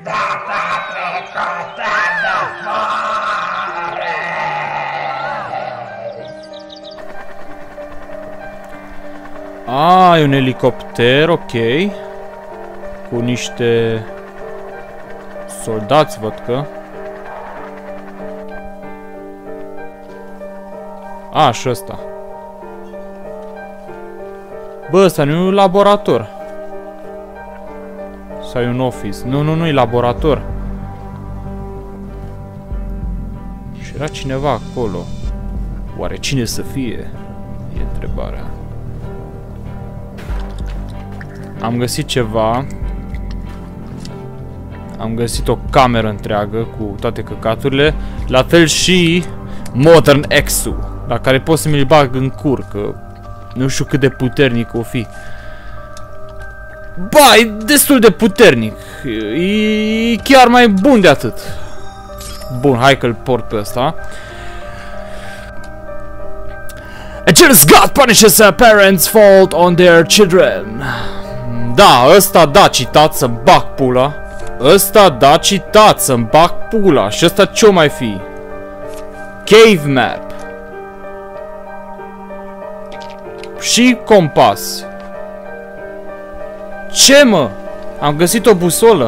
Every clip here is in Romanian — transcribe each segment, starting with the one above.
Ah, e un elicopter, ok. Cu niște soldați, văd că. A, și ăsta. Bă, ăsta nu e un laborator. Sau e un office. Nu, e laborator. Și era cineva acolo. Oare cine să fie? E întrebarea. Am găsit ceva. Am găsit o cameră întreagă cu toate căcaturile. La fel și Modern X-ul, la care pot să mi-l bag în cur, că nu știu cât de puternic o fi. Ba, e destul de puternic. E chiar mai bun de atât. Bun, hai că-l port pe ăsta. A jealous God punishes a parents' fault on their children. Da, ăsta da citat să-mi bag pula. Ăsta da citat să-mi bag pula. Și ăsta ce-o mai fi? Cave map. Și compas. Ce mă? Am găsit o busolă.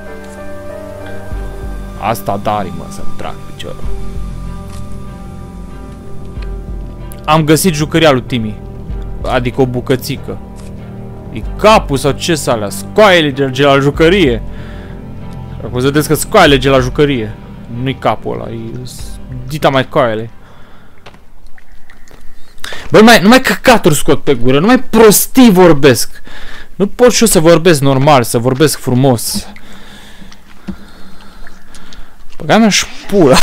Asta dari mă să-mi trag piciorul. Am găsit jucăria lui Timmy. Adică o bucățică. E capul sau ce s-a alea? Scoaiele de la jucărie. Acum să vedeți că scoaiele de la jucărie. Nu-i capul ăla, e dita mai coaiele. Bă, numai căcaturi scot pe gură, numai prostii vorbesc. Nu pot și eu să vorbesc normal, să vorbesc frumos. Băga mea și pula.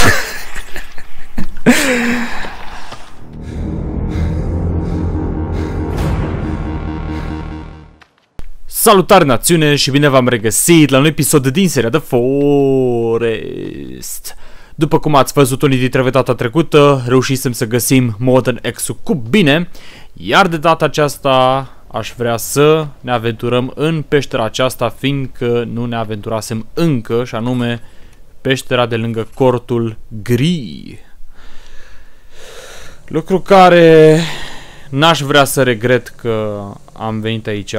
Salutare națiune și bine v-am regăsit la un episod din seria The Forest. După cum ați văzut unii dintre data trecută, reușisem să găsim Modern X-ul cu bine, iar de data aceasta aș vrea să ne aventurăm în peștera aceasta, fiindcă nu ne aventurasem încă, și anume peștera de lângă cortul gri. Lucru care n-aș vrea să regret că am venit aici.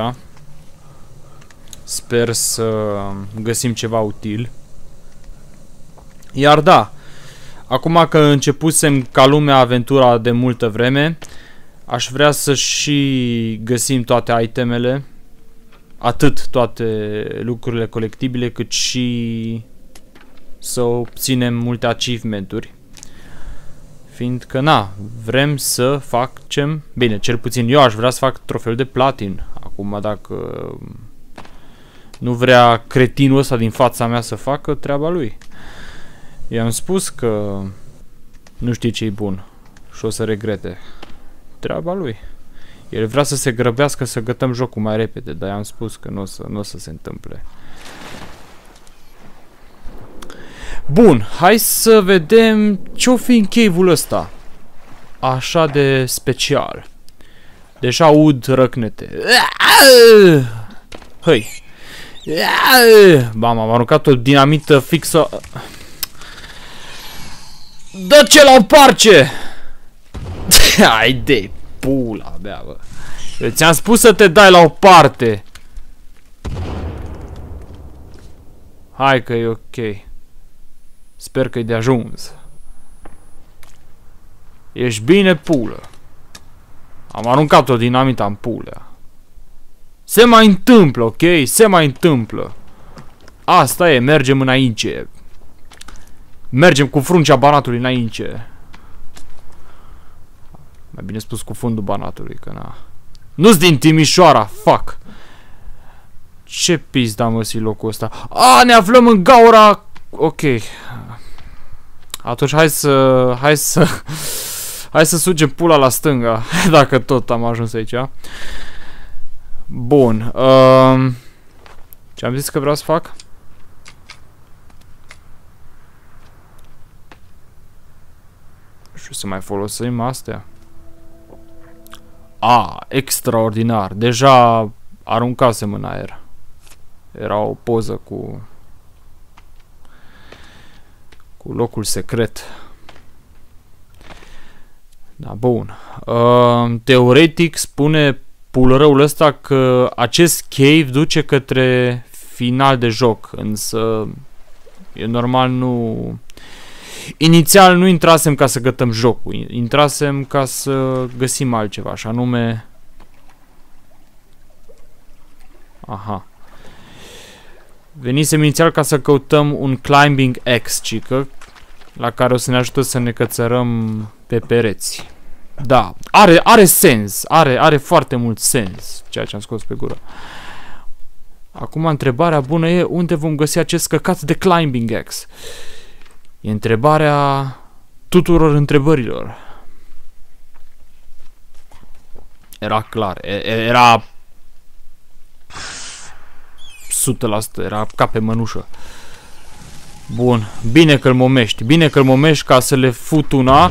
Sper să găsim ceva util. Iar da, acum că începusem ca lumea aventura de multă vreme, aș vrea să și găsim toate itemele, atât toate lucrurile colectibile, cât și să obținem multe achievement-uri. Fiindcă, na, vrem să facem, bine, cel puțin eu aș vrea să fac trofeul de platin. Acum, dacă nu vrea cretinul ăsta din fața mea să facă, treaba lui. I-am spus că nu știe ce-i bun și o să regrete. Treaba lui. El vrea să se grăbească să gătăm jocul mai repede, dar i-am spus că nu o să se întâmple. Bun, hai să vedem ce-o fi în cave-ul ăsta. Așa de special. Deja aud răcnete. Hăi. Bam, am aruncat o dinamită fixă. Dă-ce la o parce! Hai de pula mea, bă. Eu ți-am spus să te dai la o parte. Hai că e ok. Sper că e de ajuns. Ești bine, pulă. Am aruncat o dinamită în pulea. Se mai întâmplă, ok? Se mai întâmplă. Asta e, mergem înainte. Mergem cu fruncea banatului înainte. Mai bine spus cu fundul banatului, că na. Nu-s din Timișoara, fuck. Ce pizda mă si locul ăsta. A, ne aflăm în gaura. Ok. Atunci hai să sugem pula la stânga. Dacă tot am ajuns aici. Bun. Ce am zis că vreau să fac? Și să mai folosim astea. Extraordinar. Deja aruncasem în aer. Era o poză cu Cu locul secret. Da, bun. Teoretic spune pulărăul ăsta că acest cave duce către final de joc, însă e normal nu... Inițial nu intrasem ca să gătăm jocul, intrasem ca să găsim altceva, așa anume... Aha. Venisem inițial ca să căutăm un climbing axe, cică, la care o să ne ajute să ne cățărăm pe pereți. Da, are sens, are foarte mult sens, ceea ce am scos pe gură. Acum întrebarea bună e unde vom găsi acest căcat de climbing axe. E întrebarea tuturor întrebărilor. Era clar, era 100%, era ca pe mănușă. Bun, bine că-l momești ca să le fut una.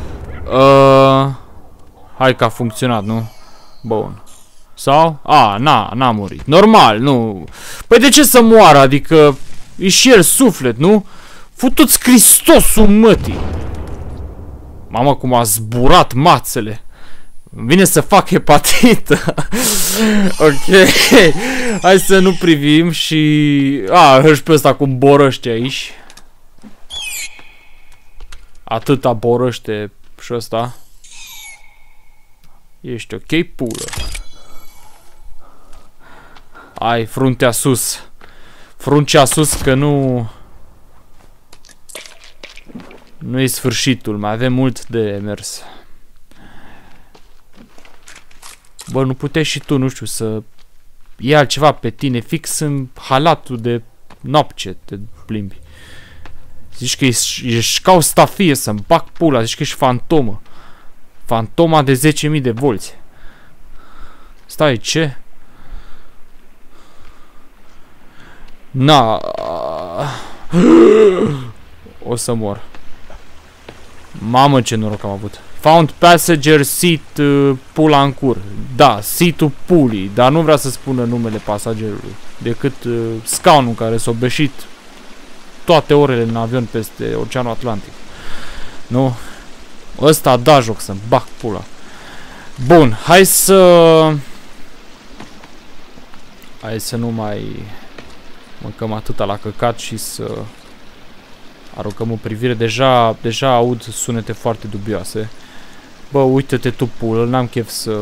Hai că a funcționat, nu? Bun. Sau? N-a murit. Normal, nu. Păi de ce să moară? Adică e și el suflet, nu? Futu-ți Hristosul mătii. Mamă, cum a zburat mațele. Vine să fac hepatită. Ok. Hai să nu privim și... hăși pe ăsta cu borăște aici. Atâta borăște și ăsta. Ești ok, pulă. Ai, fruntea sus. Fruncea sus că nu... Nu e sfârșitul, mai avem mult de mers. Bă, nu puteai și tu, nu știu, să iei altceva pe tine, fix în halatul de noapte te plimbi. Zici că ești ca o stafie să-mi bag pula, zici că ești fantomă. Fantoma de 10.000 de volți. Stai, ce? Na. O să mor. Mamă, ce noroc am avut. Found passenger seat pula în cur. Da, seat-ul pulii, dar nu vrea să spună numele pasagerului. Decât scaunul care s-a beșit toate orele în avion peste Oceanul Atlantic. Nu? Ăsta da joc să-mi bag pula. Bun, hai să nu mai mâncăm atâta la căcat și să aruncăm o privire. Deja aud sunete foarte dubioase. Bă, uite-te tu, pulă, n-am chef să...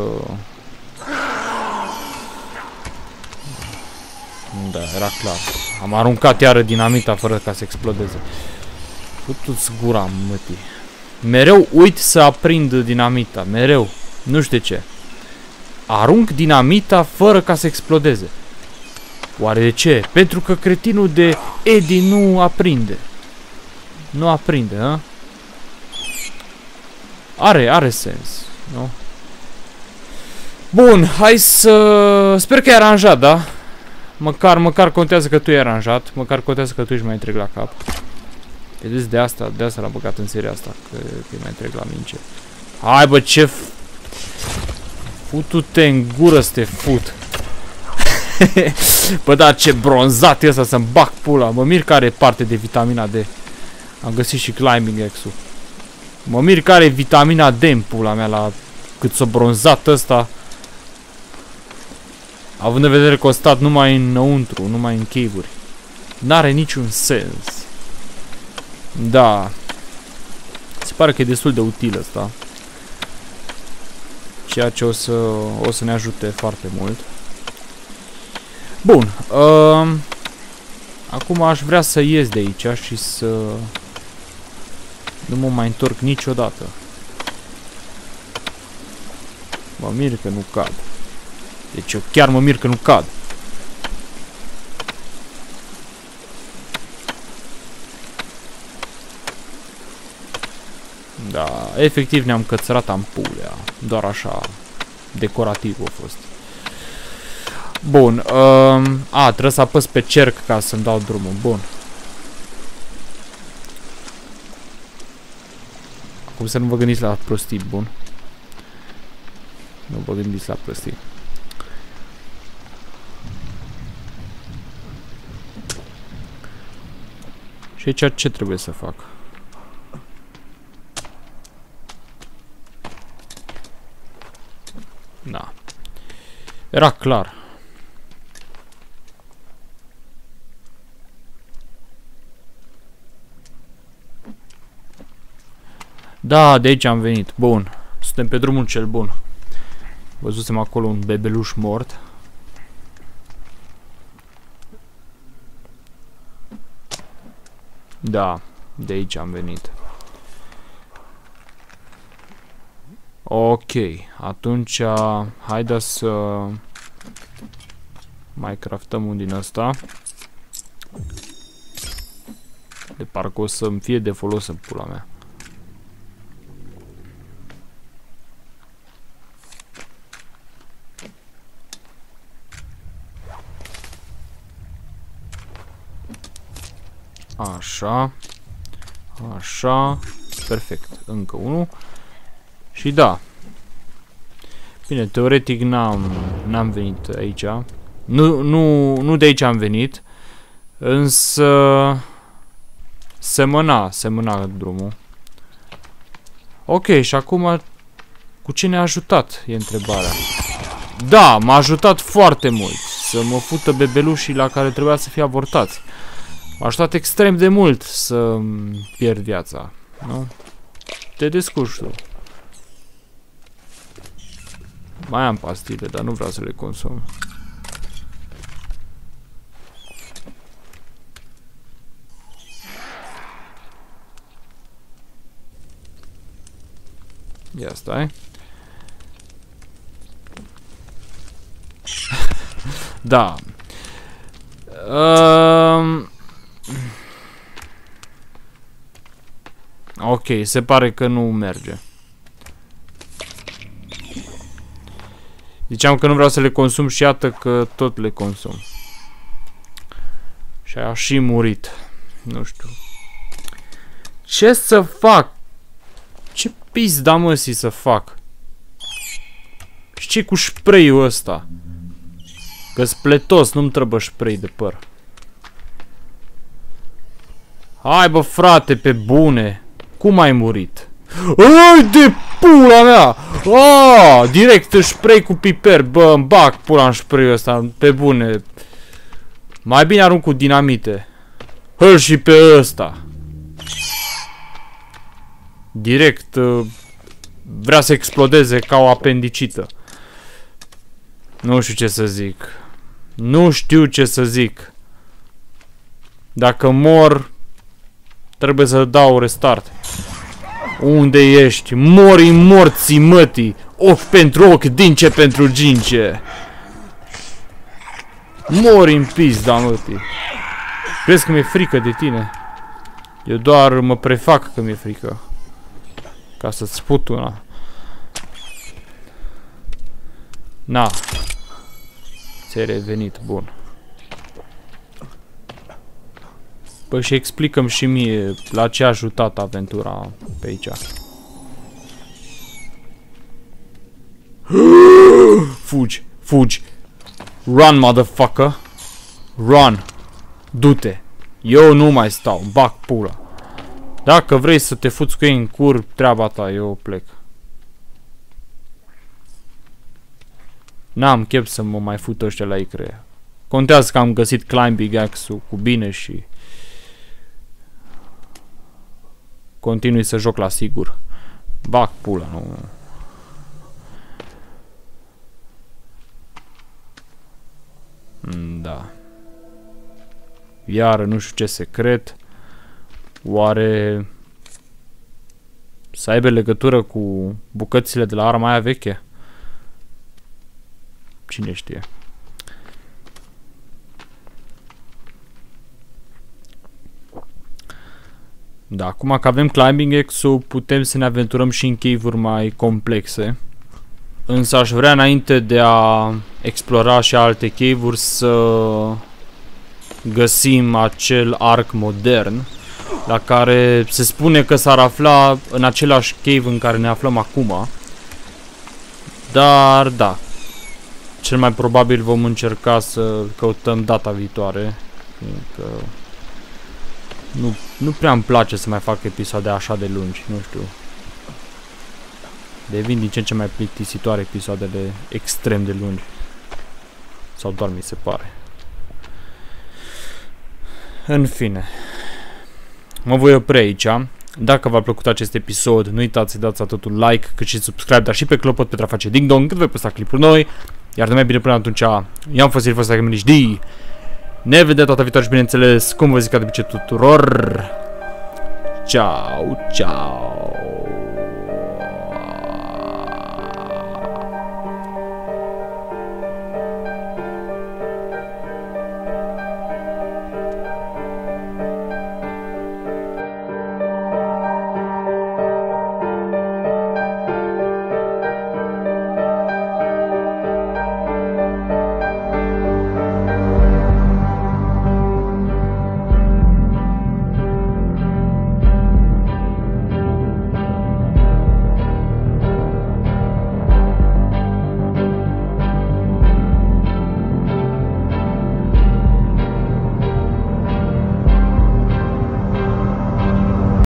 Da, era clar. Am aruncat iară dinamita fără ca să explodeze. Putu-ți gura, mătii. Mereu uit să aprind dinamita, mereu. Nu știu de ce. Arunc dinamita fără ca să explodeze. Oare de ce? Pentru că cretinul de Eddie nu aprinde. Nu aprinde, hă? Are sens, nu? Bun, hai să... Sper că e aranjat, da? Măcar contează că tu e aranjat. Măcar contează că tu ești mai întreg la cap. Vedeți, de asta l-am băgat în seria asta, că e mai întreg la mince. Hai, bă, ce... Futu-te în gură să te fut. Bă, dar ce bronzat e ăsta să-mi bag pula. Mă mir că are parte de vitamina D. Am găsit și climbing axe-ul. Mă mir că are vitamina D în pula mea la cât s-o bronzat ăsta. Având în vedere că o stat numai înăuntru, numai în cave-uri. N-are niciun sens. Da. Se pare că e destul de util ăsta. Ceea ce o să ne ajute foarte mult. Bun. Acum aș vrea să ies de aici și să... Nu mă mai întorc niciodată. Mă mir că nu cad. Deci eu chiar mă mir că nu cad. Da, efectiv ne-am cățărat ampulea. Doar așa, decorativ a fost. Bun, trebuie să apăs pe cerc ca să-mi dau drumul. Bun. Acum să nu vă gândiți la prostii, bun. Nu vă gândiți la prostii. Și aici ce trebuie să fac? Era clar. Da, de aici am venit. Bun. Suntem pe drumul cel bun. Văzusem acolo un bebeluș mort. Da, de aici am venit. Ok, atunci haide să mai craftăm un din ăsta. De parcă o să-mi fie de folos în pula mea. Așa. Așa. Perfect. Încă unul. Și da. Bine, teoretic n-am venit aici. Nu de aici am venit. Însă semăna drumul. Ok, și acum cu ce ne-a ajutat? E întrebarea. Da, m-a ajutat foarte mult să mă fută bebelușii la care trebuia să fie avortați. M-a ajutat extrem de mult să pierd viața. Nu? Te descurci tu. Mai am pastile, dar nu vreau să le consum. Ia stai. Da. Ok, se pare că nu merge. Ziceam că nu vreau să le consum și iată că tot le consum. Și a și murit. Nu știu. Ce să fac? Ce pizda măsii să fac? Și ce cu spray-ul ăsta? Că-s pletos, nu-mi trebuie spray de păr. Hai bă frate, pe bune. Cum ai murit? Ai de pula mea! Direct spray cu piper. Bă, îmi bag pula în spray-ul ăsta. Pe bune. Mai bine arunc cu dinamite. Hă și pe ăsta. Direct vrea să explodeze ca o apendicită. Nu știu ce să zic. Nu știu ce să zic. Dacă mor, trebuie să dau restart. Unde ești? Mori morții mătii. Ochi pentru ochi, dince pentru gince. Mori în pizda mătii. Crezi că mi-e frică de tine? Eu doar mă prefac că mi-e frică. Ca să-ți sput una. Na. Ți-ai revenit, bun. Păi și explicăm și mie la ce a ajutat aventura pe aici. Fugi, fugi. Run, motherfucker. Run. Du-te. Eu nu mai stau, bag pula. Dacă vrei să te fuți cu ei în cur, treaba ta, eu plec. N-am chef să mă mai fut ăștia la icre. Contează că am găsit climbing axe-ul cu bine și continui să joc la sigur. Bag pula, nu. Da. Iar nu știu ce secret. Oare să aibă legătură cu bucățile de la arma aia veche? Cine știe. Da, acum că avem climbing axe-ul, putem să ne aventurăm și în cave-uri mai complexe. Însă aș vrea, înainte de a explora și alte cave-uri, să găsim acel arc modern, la care se spune că s-ar afla în același cave în care ne aflăm acum. Dar da, cel mai probabil vom încerca să căutăm data viitoare, că nu prea îmi place să mai fac episoade așa de lungi, nu știu. Devin din ce în ce mai plictisitoare episoadele extrem de lungi. Sau doar mi se pare. În fine. Mă voi opri aici. Dacă v-a plăcut acest episod, nu uitați să dați atât un like, cât și subscribe, dar și pe clopot pentru a face ding-dong, cât voi posta clipuri noi. Iar de mai bine până atunci, i-am fost Ilfos HD. Ne vedem data viitoare și bineînțeles, cum vă zic ca de obicei tuturor. Ciao, ciao.